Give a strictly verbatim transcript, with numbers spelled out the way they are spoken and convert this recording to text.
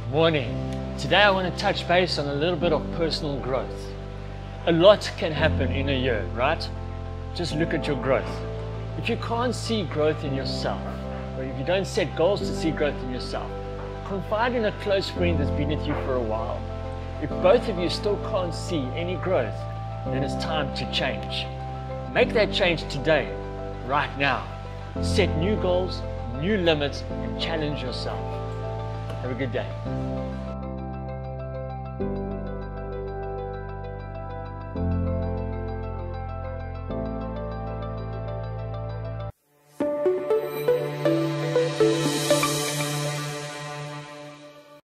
Morning. Today I want to touch base on a little bit of personal growth. A lot can happen in a year, right? Just look at your growth. If you can't see growth in yourself, or if you don't set goals to see growth in yourself, confide in a close friend that's been with you for a while. If both of you still can't see any growth, then it's time to change. Make that change today, right now. Set new goals, new limits, and challenge yourself. Have a good day.